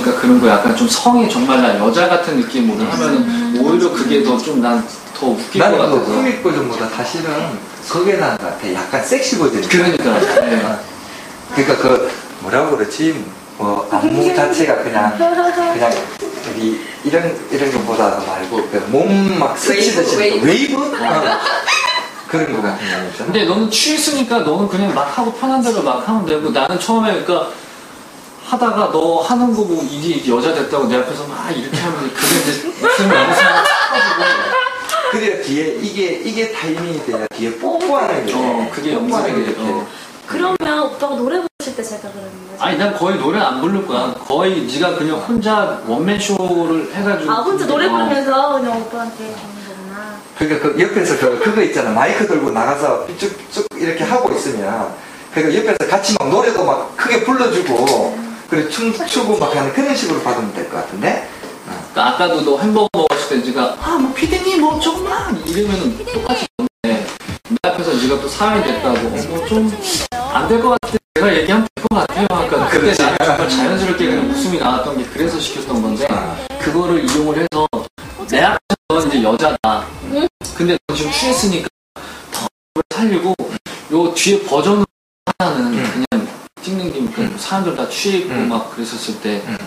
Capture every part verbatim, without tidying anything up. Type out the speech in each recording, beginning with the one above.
그러니까 그런 거 약간 좀 성이 정말 나 여자 같은 느낌으로 하면은 오히려 그게 더 좀 난 더 웃길 것 같아서. 나는 그 코믹 버전보다 사실은 그게 나은 것 같아. 약간 섹시 버전. 그러니까. 네. 그러니까 그 뭐라고 그러지? 뭐 안무 자체가 그냥 그냥 여기 이런 이런 것보다 말고 몸 막 스치듯이 웨이브? 웨이브? 어. 그런 거 같은 거 있잖아. 근데 너는 취했으니까 너는 그냥 막 하고 편한 대로 막 하면 되고 나는 처음에 그러니까 하다가 너 하는 거 보고 이게 여자 됐다고 내 앞에서 막 이렇게 하면 그게 이제 웃음이 너무 생각하고 그래야 뒤에 이게 이게 타이밍이 돼야 뒤에 뽀뽀하는 게 어, 그게 영상이 게 어. 그러면 오빠가 노래 부르실 때 제가 그러는 거죠? 아니 난 거의 노래 안 부를 거야. 거의 네가 그냥 혼자 원맨 쇼를 해가지고 아 혼자 노래 어. 부르면서 그냥 오빠한테 하는 거구나. 그러니까 그 옆에서 그, 그거 있잖아. 마이크 들고 나가서 쭉쭉 이렇게 하고 있으면 그러니까 옆에서 같이 막 노래도 막 크게 불러주고 그리고 춤추고 막 하는 그런 식으로 받으면 될 것 같은데. 그러니까 아까도 너 햄버거 먹었을 때 네가 아 뭐 피디님 뭐 조금만 이러면은 똑같이 내 앞에서 네가 또 사연이 됐다고 뭐 좀 안 될 것 같아 내가 얘기하면 될 것 같아요. 그러니까 그때 나는 정말 자연스럽게 그냥 웃음이 나왔던 게 그래서 시켰던 건데 그거를 이용을 해서 내 앞에서 넌 이제 여자다. 근데 너 지금 취했으니까 더 살리고 요 뒤에 버전으로 하나는 그냥 찍는 게 그 사람들 다 취했고 음. 막 그랬었을 때 음.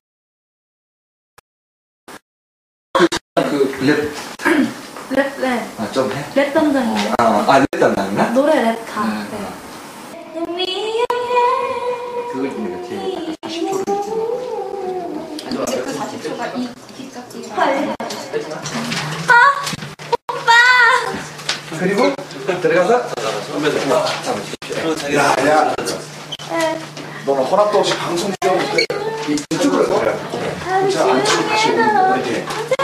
그 랩, 랩, 랩. 아, 좀 해? 랩 담당이에요. 아, 아, 랩 담당이나? 노래 랩 다. 네. 네. 그걸 내가 뒤에 사십 초를 있지. 근데 그 사십 초가 이 기값이 헐. 아! 오빠! 그리고 들어가서 잡아주십시오. 야, 야, 네. 너는 허락도 없이 방송 찍었는데 이쪽으로 가라. 자, 안쪽으로 다시 오는 이렇게.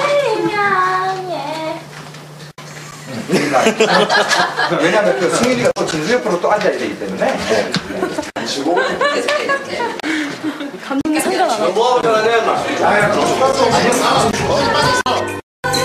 왜냐면 그 승일이가 또 진수 옆으로 또 앉아야 되기 때문에. 앉히고. 감독님 상관 안 하고. 뭐 하면 안 돼? 야, 너 허락도 없이 방송 찍어.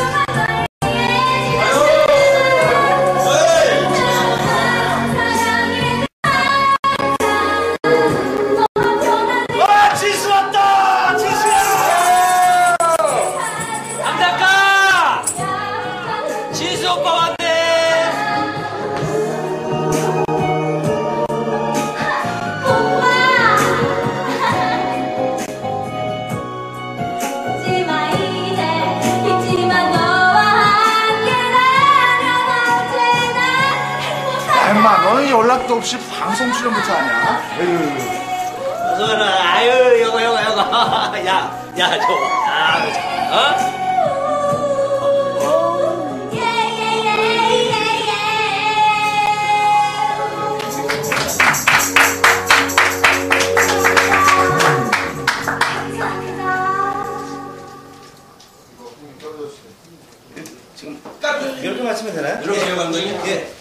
엄마, 너는 연락도 없이 방송 출연부터 하냐? 어서라, 아유, 요거, 요거, 요거. 야, 야, 저거. 아, 어? 지금 딱 이렇게 맞추면 되나요? 이렇게요, 감독님? 예.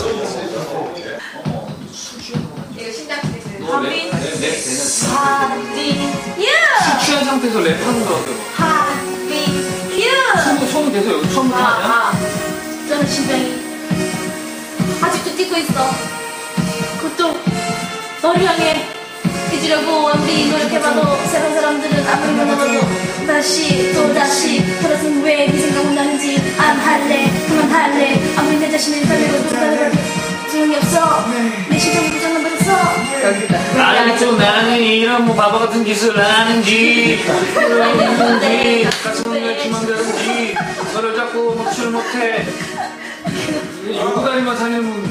이거 신장 테스트. 하빈. 랩 하빈. 유! 취한 상태에서 랩하는 거라고. 하빈. 유! 손, 손 계속 여기 처음부터 아, 하냐? 아. 저는 심장이 아직도 뛰고 있어. 그것도 너를 향해 잊으려고 아무리 노력해봐도 새로운 사람들은 아무리 만나봐도 다시 또 다시 돌아선 왜 네 생각은 나는지 안 할래 그만할래 아무리 내 자신을 달래고도 달래도 소용이 없어 내 심장이 고장난 버렸어. 알겠죠. 나는 이런 뭐 바보 같은 짓을 하는지 모르는지 가슴을 내 주만되는지 너를 자꾸 먹지를 못해. 요구 다니만 살려면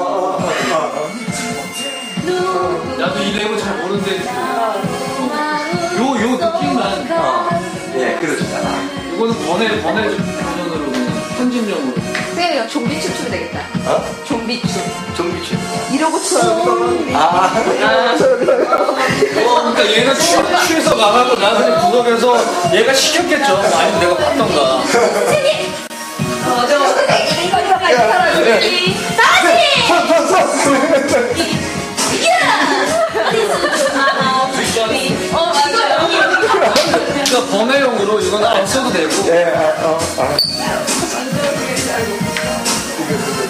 나도 이 랩을 잘 모르는데 요, 요 느낌만 예, 그러잖아. 이거는 번외 번외 버전으로 그냥 편집용으로 그냥 좀비 춤 추면 되겠다. 어? 좀비 춤. 좀비춤. 이러고 춤. 아, 어, 그러니까 얘가 취, 취해서 나가고 나중에 구석에서 얘가 시켰겠죠. 아니면 내가 봤던가. 어, 저 이거 이거 이거 다시 어 맞아요. 그러니까 번외용으로 이건 안 써도 되고. 예, 아, 어, 아.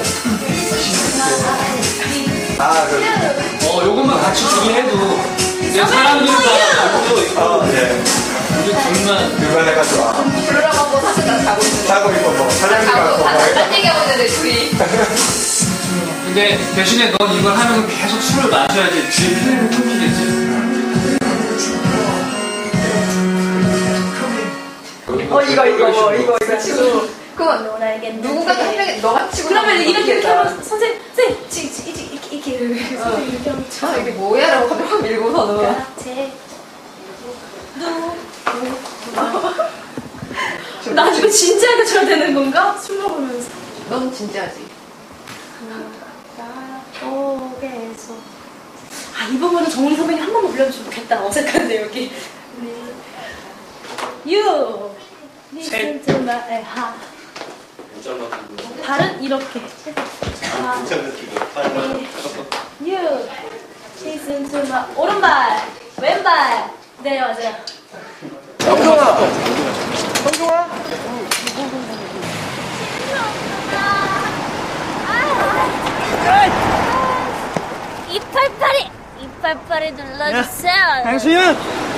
아, 그, 어, 요것만 같이 주긴 해도 이제 사람들이 다 어, 예. 우리 둘만 누가 해가지고 부르라고 사실 다 자고 있는 자고 있고 뭐 사장님 자고 같고 뭐 딴 얘기하고 있는데 둘이 근데 대신에 넌 이걸 하면서 계속 술을 마셔야지 지 필름이 끊기겠지. 어 이거 이거 뭐 이거 이거 치고 그건 너에게 누군가 한 명이 너가 치고 그러면 나면 이렇게 이렇게 어떻게 하면 선생님 선생님 지- 지- 이렇게 이렇게 이렇게 선생님 이렇게 하면 아 이게 뭐야라고 갑자기 확 밀고서는 제 나 이거 진지하게 쳐야 되는 건가? 술 먹으면서 넌 진지하지 속에서 아 이 부분은 정훈이 선배님 한 번만 불러주시면 좋겠다. 어색한데 여기 You listen to my heart 발은 이렇게 아, You listen to my 오른발 왼발 네 맞아요. 정종아 정종아 이빨빨이 이빨빨이 눌러주세요. 당신!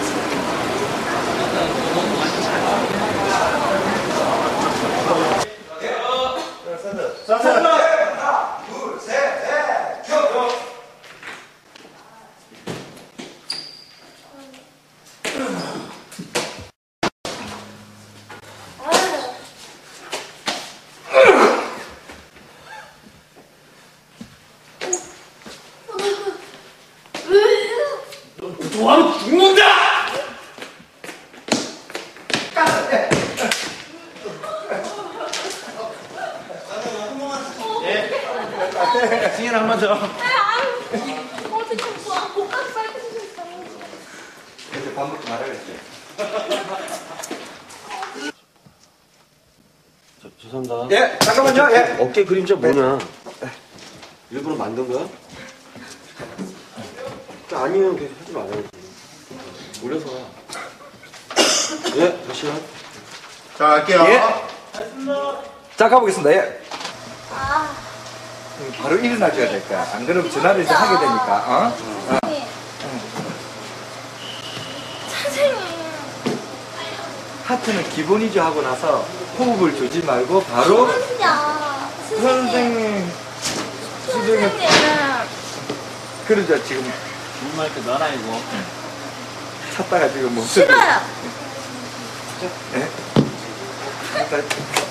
와 죽는다! 승현 한 번 더. 어제 좀 좋아. 목까지 빨개지셨어. 이제 밥 먹지 말아야겠지 저, 죄송합니다. 예 잠깐만요 예 어깨 그림자 뭐냐? 일부러 만든 거야? 아니면 계속 하지 말아야지. 올려서. 예, 잠시만. 자, 갈게요. 예. 자 가보겠습니다 예 음, 바로 일어나줘야 될 거야 안 그러면 전화를 이제 하게 되니까 어? 어. 선생님. 하트는 기본이죠 하고 나서 호흡을 주지 말고 바로 선생님. 선생님 선생님 선생님. 그러죠 지금 정말 그 너나 이거 찾다가 지금 뭐 싫어요. 예? 일단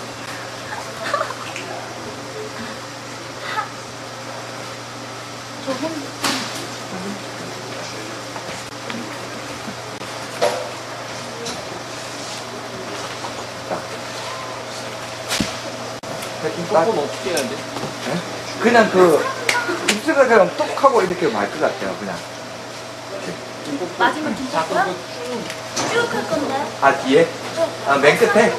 뽀뽀는 어떻게 해야 돼? 예? 그냥 그 입술을 그냥 뚝 하고 이렇게 말 것 같아요 그냥 마지막 긴장고요? 쭉 할 건데. 아 뒤에? 아 맨 끝에?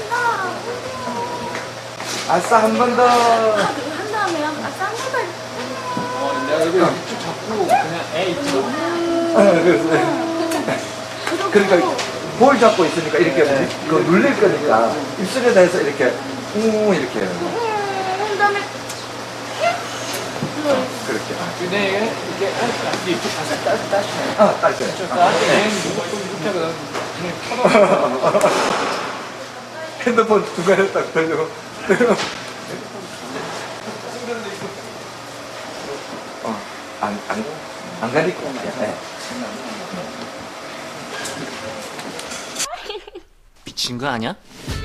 아싸 한 번 더 한 다음에요. 아, 싼 거를. 어, 내가 이거 쭉 잡고 그냥 애 있지 어, 그래서 그러니까 볼 잡고 있으니까 이렇게 그 눌릴 거니까 입술에다 해서 이렇게 우 이렇게 해요. 음, 그다음에 그렇게 근데 이게 이렇게 이쪽 가서 따시 따시 아 딸 때. 저 따시 얘는 누가 좀 이렇게 하거든 그냥 쳐다 핸드폰 중간에 딱 돌리고 어안 안 안 가리고 네. 미친 거 아니야?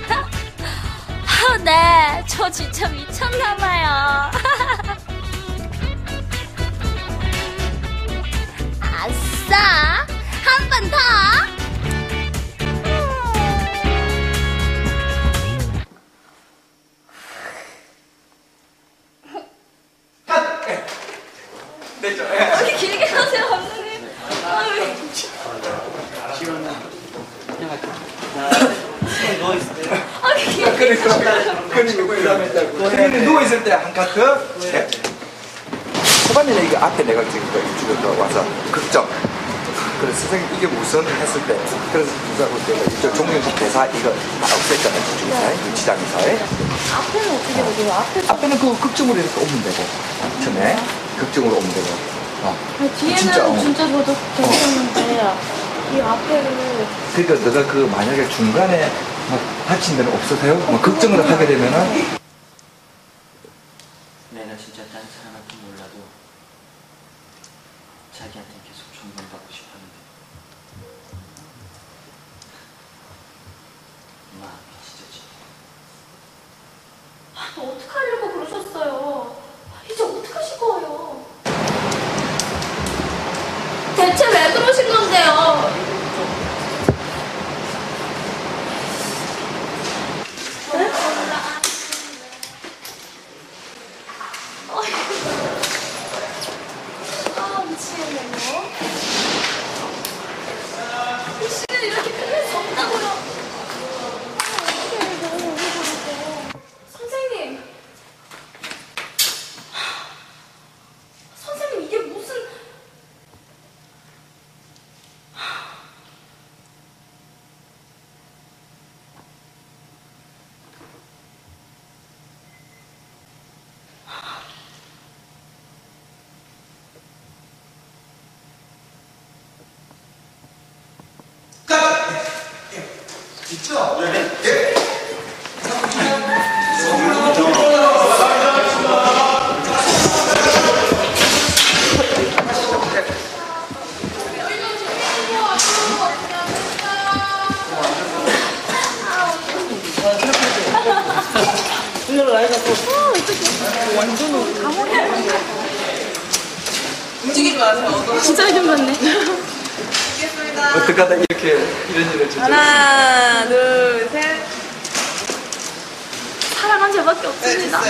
아, 네. 저 진짜 미쳤나봐요. 아싸! 한 번 더! 됐죠? 이렇게 길게 하세요, 감독님. 아, 길게. 그러니까 그리고 그다음에 그리고 누워 있을 때 한 카트. 네. 초반에는 이게 앞에 내가 지금 이쪽으로 와서 극점. 그래서 선생님 이게 무슨 했을 때 그래서 누가 볼 때가 이쪽 종영식 대사 이거 다 없앴잖아요 그쪽에서 유치장에서 앞에는 어떻게 되죠? 앞에 앞에는 그 극중으로 이렇게 오면 되고 처음에 극중으로 오면 되고 어. 아니, 뒤에는 진짜, 진짜, 어. 저도 괜찮은데 이 앞에를 그러니까 너가 그 만약에 중간에 막 다친 데는 없으세요? 뭐 걱정을 하게 되면은 내가 진짜 다른 사람한테 몰라도 자기한테 계속 존경받고 싶었는데 마음이 찢어지. 아, 어떡하려고 그러셨어요? 이제 어떡하실 거예요? 대체 왜 그러신 건데요? 네? 아, 미치겠네요. 이 시간 이렇게 끝낼 수 없다고요. 선생님. 선생님, 이게 무슨. 움직이지 마세요. 진짜 힘들네. 어떡하다 이렇게 이런 일을 진짜 하나, 둘, 셋. 사랑한 저밖에 없습니다.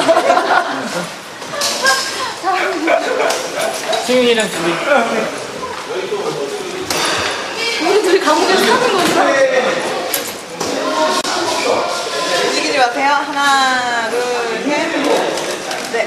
승윤이랑 둘이. 우리 둘이 감옥에서 사는 거죠? 움직이지 마세요. 하나, 둘, 셋. 네.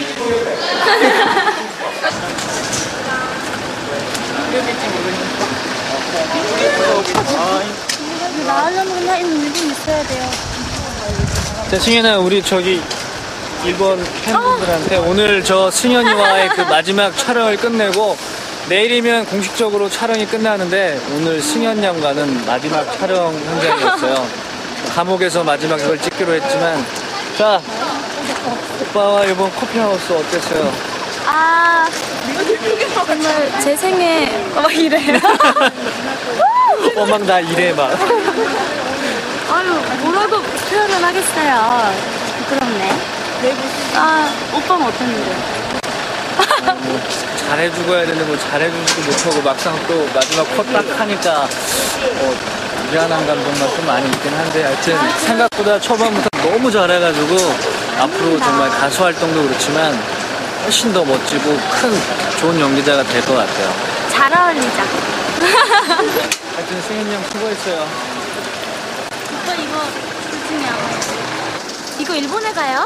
나으려면 그냥 일 분 있어야 돼요. 자, 승현아, 우리 저기 일본 팬분들한테 오늘 저 승현이와의 그 마지막 촬영을 끝내고 내일이면 공식적으로 촬영이 끝나는데 오늘 승현 양과는 마지막 촬영 현장이었어요. 감옥에서 마지막 이걸 찍기로 했지만 자, 오빠와 이번 커피하우스 어땠어요? 아, 정말 제 생에 막 이래요. 어, 막 나 이래 막. 아유, 뭐라도 표현을 하겠어요. 부끄럽네. 아, 오빠는 어땠는데? 뭐 잘해주고 해야 되는데 뭐 잘해주지도 못하고 막상 또 마지막 컷 딱 하니까 어, 미안한 감정만 좀 많이 있긴 한데 하여튼 생각보다 초반부터 너무 잘해가지고 앞으로 정말 가수 활동도 그렇지만 훨씬 더 멋지고 큰 좋은 연기자가 될 것 같아요. 잘 어울리자. 하여튼 승현이 형 수고했어요. 오빠 이거 조심해요. 이거 일본에 가요?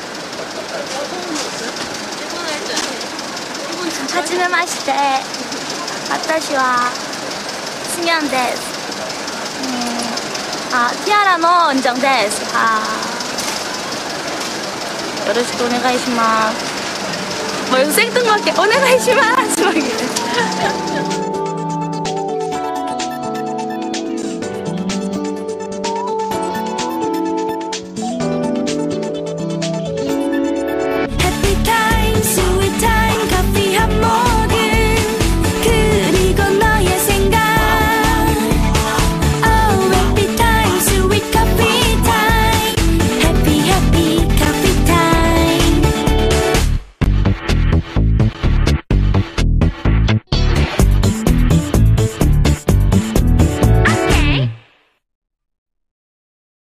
하지메 마시테. 아타시와 승현 데스. 음, 아, 티아라の 은정 데스. 아. 요로시쿠 오네가이시마스. 뭐 이거 생뚱맞게 오네가이시마스 막 이래.